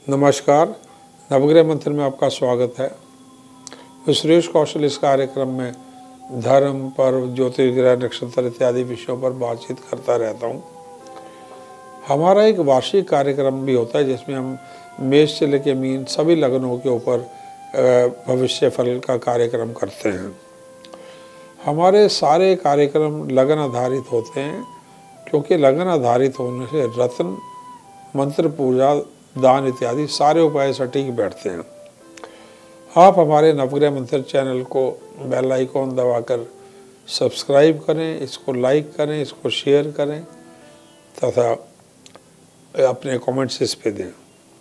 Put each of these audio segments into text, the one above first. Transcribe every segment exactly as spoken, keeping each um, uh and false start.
नमस्कार, नवग्रह मंत्र में आपका स्वागत है। मैं सुरेश कौशल इस कार्यक्रम में धर्म, पर्व, ज्योतिर्ग्रह, नक्षत्र इत्यादि विषयों पर बातचीत करता रहता हूँ। हमारा एक वार्षिक कार्यक्रम भी होता है जिसमें हम मेष से लेकर मीन सभी लग्नों के ऊपर भविष्य फल का कार्यक्रम करते हैं। हमारे सारे कार्यक्रम लगन आधारित होते हैं, क्योंकि लगन आधारित होने से रत्न, मंत्र पूजा, दान इत्यादि सारे उपाय सटीक बैठते हैं। आप हमारे नवग्रह मंत्र चैनल को बेल आइकॉन दबाकर सब्सक्राइब करें, इसको लाइक करें, इसको शेयर करें तथा अपने कमेंट्स इस पे दें।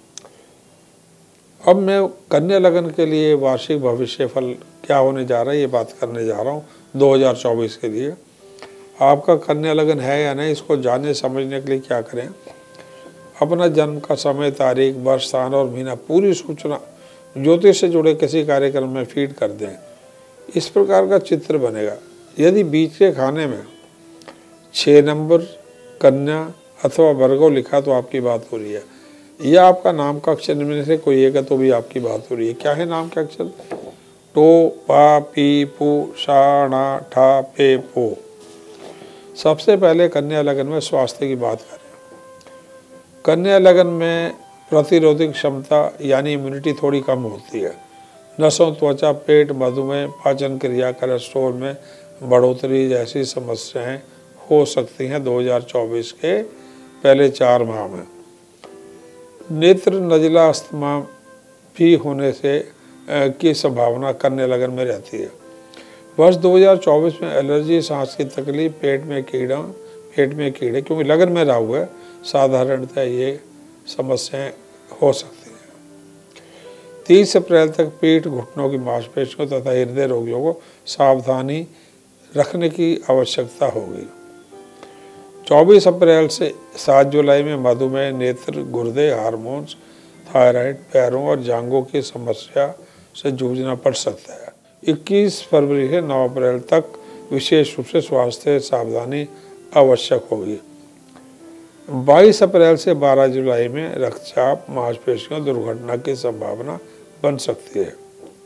अब मैं कन्या लगन के लिए वार्षिक भविष्य फल क्या होने जा रहा है ये बात करने जा रहा हूँ दो हज़ार चौबीस के लिए। आपका कन्या लगन है या नहीं, इसको जानने समझने के लिए क्या करें, अपना जन्म का समय, तारीख, वर्ष, स्थान और महीना पूरी सूचना ज्योतिष से जुड़े किसी कार्यक्रम में फीड कर दें। इस प्रकार का चित्र बनेगा। यदि बीच के खाने में छः नंबर, कन्या अथवा भर्गव लिखा तो आपकी बात हो रही है, या आपका नाम का अक्षर में से कोई एक है तो भी आपकी बात हो रही है। क्या है नाम के अक्षर? टो, पा, पी, पू, शा, ना, ठा, पे, पो। सबसे पहले कन्या लगन में स्वास्थ्य की बात करें। कन्या लगन में प्रतिरोधक क्षमता यानी इम्यूनिटी थोड़ी कम होती है। नसों, त्वचा, पेट, मधुमेह, पाचन क्रिया, कोलेस्ट्रॉल में बढ़ोतरी जैसी समस्याएं हो सकती हैं दो हज़ार चौबीस के पहले चार माह में। नेत्र, नजला, अस्थमा भी होने से की संभावना कन्या लगन में रहती है। वर्ष दो हज़ार चौबीस में एलर्जी, सांस की तकलीफ, पेट में कीड़ा पेट में कीड़े क्योंकि लगन में राहु है, साधारणतः ये समस्याएं हो सकती हैं। तीस अप्रैल तक पीठ, घुटनों की मांसपेशियों तथा हृदय रोगियों को सावधानी रखने की आवश्यकता होगी। चौबीस अप्रैल से सात जुलाई में मधुमेह, नेत्र, गुर्दे, हार्मोन्स, थायराइड, पैरों और जांघों की समस्या से जूझना पड़ सकता है। इक्कीस फरवरी से नौ अप्रैल तक विशेष रूप से स्वास्थ्य सावधानी आवश्यक होगी। बाईस अप्रैल से बारह जुलाई में रक्तचाप, मांसपेशियों, दुर्घटना की संभावना बन सकती है।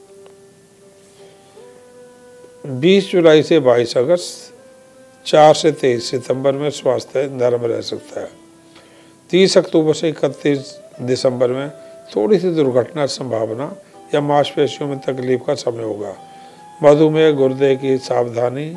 बीस जुलाई से बाईस अगस्त, चार से तेईस सितंबर में स्वास्थ्य नरम रह सकता है। तीस अक्टूबर से इकतीस दिसंबर में थोड़ी सी दुर्घटना संभावना या मांसपेशियों में तकलीफ का समय होगा। मधुमेह, गुर्दे की सावधानी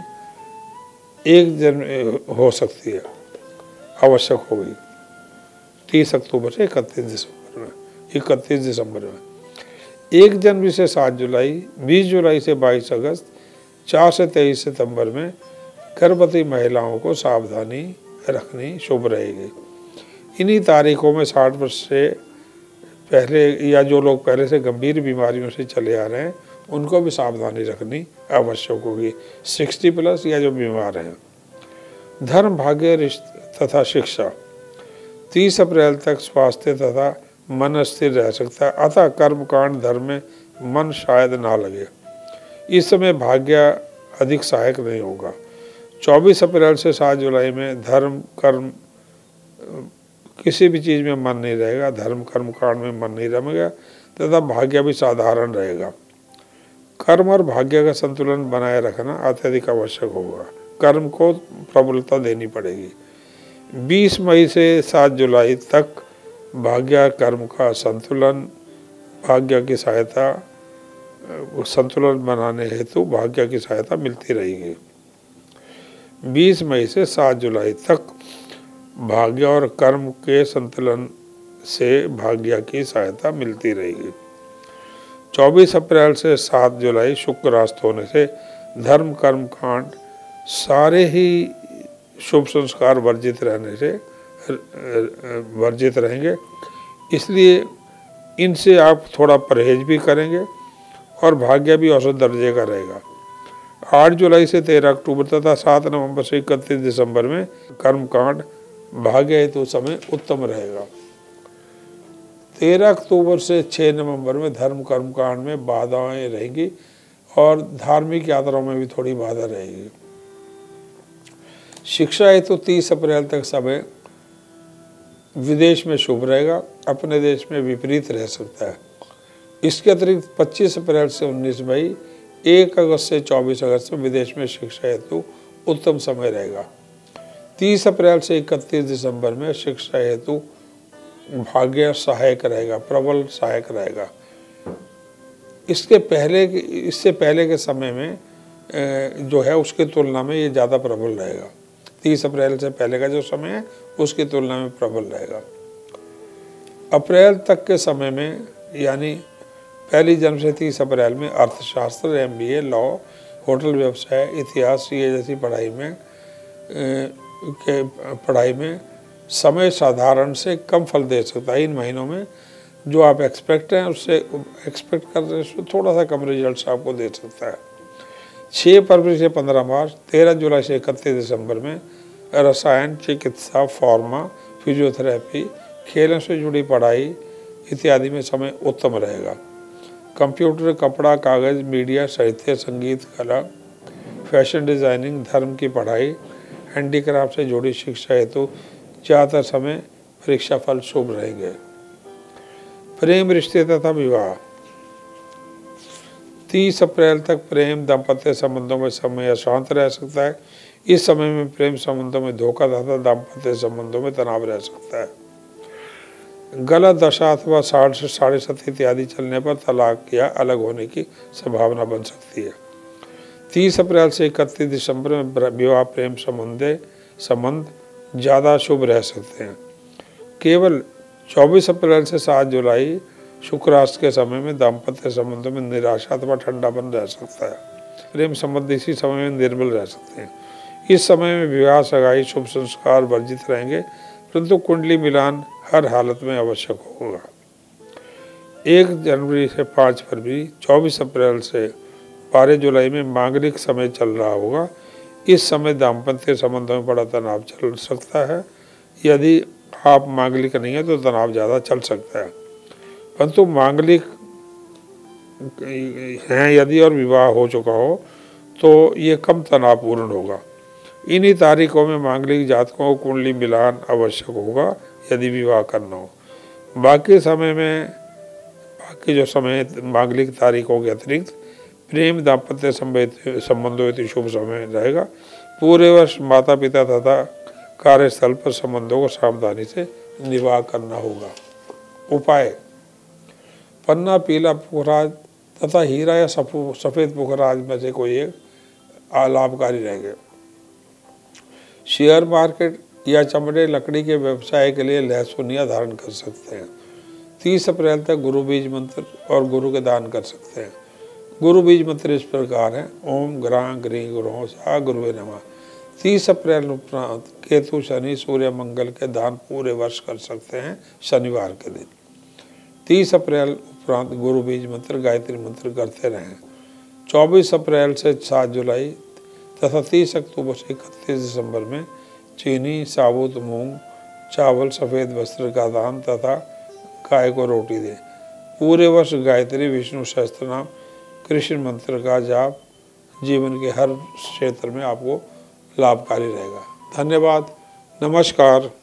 एक दिन हो सकती है, आवश्यक होगी। तीस अक्टूबर से इकतीस दिसंबर में इकतीस दिसंबर में एक जनवरी से सात जुलाई, बीस जुलाई से बाईस अगस्त, चार से तेईस सितंबर में गर्भवती महिलाओं को सावधानी रखनी शुभ रहेगी। इन्हीं तारीखों में साठ वर्ष से पहले या जो लोग पहले से गंभीर बीमारियों से चले आ रहे हैं उनको भी सावधानी रखनी आवश्यक होगी, साठ प्लस या जो बीमार हैं। धर्म, भाग्य, रिश्ते तथा शिक्षा। तीस अप्रैल तक स्वास्थ्य तथा मन स्थिर रह सकता है, अतः कर्मकांड, धर्म में मन शायद ना लगे। इस समय भाग्य अधिक सहायक नहीं होगा। चौबीस अप्रैल से सात जुलाई में धर्म, कर्म, किसी भी चीज़ में मन नहीं रहेगा, धर्म कर्म कांड में मन नहीं रहेगा तथा भाग्य भी साधारण रहेगा। कर्म और भाग्य का संतुलन बनाए रखना अत्यधिक आवश्यक होगा। कर्म को प्रबलता देनी पड़ेगी। बीस मई से सात जुलाई तक भाग्य कर्म का संतुलन भाग्य की सहायता संतुलन बनाने हेतु भाग्य की सहायता मिलती रहेगी। बीस मई से सात जुलाई तक भाग्य और कर्म के संतुलन से भाग्य की सहायता मिलती रहेगी। चौबीस अप्रैल से सात जुलाई शुक्र रास्त होने से धर्म, कर्म कांड सारे ही शुभ संस्कार वर्जित रहने से वर्जित रहेंगे, इसलिए इनसे आप थोड़ा परहेज भी करेंगे और भाग्य भी औसत दर्जे का रहेगा। आठ जुलाई से तेरह अक्टूबर तथा सात नवंबर से इकतीस दिसंबर में कर्मकांड भाग्य हेतु समय उत्तम रहेगा। तेरह अक्टूबर से छः नवंबर में धर्म कर्मकांड में बाधाएं रहेंगी और धार्मिक यात्राओं में भी थोड़ी बाधा रहेगी। शिक्षा हेतु तीस अप्रैल तक समय विदेश में शुभ रहेगा, अपने देश में विपरीत रह सकता है। इसके अतिरिक्त पच्चीस अप्रैल से उन्नीस मई, एक अगस्त से चौबीस अगस्त में विदेश में शिक्षा हेतु उत्तम समय रहेगा। तीस अप्रैल से इकतीस दिसंबर में शिक्षा हेतु भाग्य सहायक रहेगा, प्रबल सहायक रहेगा। इसके पहले इससे पहले के समय में जो है उसकी तुलना में ये ज़्यादा प्रबल रहेगा। तीस अप्रैल से पहले का जो समय है उसकी तुलना में प्रबल रहेगा। अप्रैल तक के समय में यानी पहली जनवरी से तीस अप्रैल में अर्थशास्त्र, M B A, law, hotel व्यवसाय, इतिहास ये जैसी पढ़ाई में के पढ़ाई में समय साधारण से कम फल दे सकता है। इन महीनों में जो आप एक्सपेक्ट हैं उससे एक्सपेक्ट कर रहे हैं थोड़ा सा कम रिजल्ट्स आपको दे सकता है। छः फरवरी से पंद्रह मार्च, तेरह जुलाई से इकतीस दिसंबर में रसायन, चिकित्सा, फार्मा, फिजियोथेरेपी, खेलों से जुड़ी पढ़ाई इत्यादि में समय उत्तम रहेगा। कंप्यूटर, कपड़ा, कागज़, मीडिया, साहित्य, संगीत, कला, फैशन डिज़ाइनिंग, धर्म की पढ़ाई, हैंडीक्राफ्ट से जुड़ी शिक्षा हेतु ज़्यादातर समय परीक्षा फल शुभ रहेंगे। प्रेम, रिश्ते तथा विवाह, तीस अप्रैल तक प्रेम, दाम्पत्य संबंधों में समय अशांत रह सकता है। इस समय में प्रेम संबंधों में धोखा तथा दाम्पत्य संबंधों में तनाव रह सकता है। गलत दशा अथवा साठ से साढ़े सती इत्यादि चलने पर तलाक या अलग होने की संभावना बन सकती है। तीस अप्रैल से इकतीस दिसंबर में विवाह प्रेम संबंध संबंध ज़्यादा शुभ रह सकते हैं। केवल चौबीस अप्रैल से सात जुलाई शुक्राष्ट के समय में दाम्पत्य संबंधों में निराशा अथवा ठंडापन रह सकता है। प्रेम संबंध इसी समय में निर्बल रह सकते हैं। इस समय में विवाह, सगाई, शुभ संस्कार वर्जित रहेंगे, परंतु कुंडली मिलान हर हालत में आवश्यक होगा। एक जनवरी से पाँच फरवरी, चौबीस अप्रैल से बारह जुलाई में मांगलिक समय चल रहा होगा। इस समय दाम्पत्य संबंधों में बड़ा तनाव चल सकता है। यदि आप मांगलिक नहीं है तो तनाव ज़्यादा चल सकता है, परंतु मांगलिक हैं यदि और विवाह हो चुका हो तो ये कम तनावपूर्ण होगा। इन्हीं तारीखों में मांगलिक जातकों को कुंडली मिलान आवश्यक होगा यदि विवाह करना हो। बाकी समय में बाकी जो समय मांगलिक तारीखों के अतिरिक्त प्रेम, दाम्पत्य संबंधों हेतु शुभ समय रहेगा। पूरे वर्ष माता पिता तथा कार्यस्थल पर संबंधों को सावधानी से निवाह करना होगा। उपाय, पन्ना, पीला पुखराज तथा हीरा या सफ़ेद पुखराज में से कोई एक लाभकारी रहेंगे। शेयर मार्केट या चमड़े, लकड़ी के व्यवसाय के लिए लहसुन या धारण कर सकते हैं। तीस अप्रैल तक गुरु बीज मंत्र और गुरु के दान कर सकते हैं। गुरु बीज मंत्र इस प्रकार है: ओम ग्रां ग्रीं गुरुओं सा गुरुवे नमः। तीस अप्रैल उपरांत केतु, शनि, सूर्य, मंगल के दान पूरे वर्ष कर सकते हैं शनिवार के दिन। तीस अप्रैल उपरांत गुरु बीज मंत्र, गायत्री मंत्र करते रहें। चौबीस अप्रैल से सात जुलाई तथा तीस अक्टूबर से इकतीस दिसंबर में चीनी, साबुत मूंग, चावल, सफ़ेद वस्त्र का दान तथा गाय को रोटी दें। पूरे वर्ष गायत्री, विष्णु सहस्त्र नाम, कृष्ण मंत्र का जाप जीवन के हर क्षेत्र में आपको लाभकारी रहेगा। धन्यवाद। नमस्कार।